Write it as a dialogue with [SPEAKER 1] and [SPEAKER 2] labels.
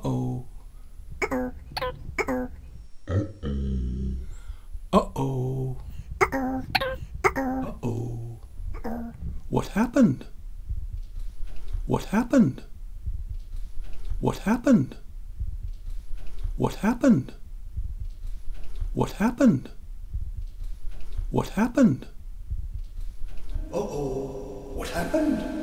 [SPEAKER 1] Uh-oh. Uh-oh. Uh-oh. What happened? What happened? What happened? What happened? What happened? What happened?
[SPEAKER 2] Uh-oh, what happened?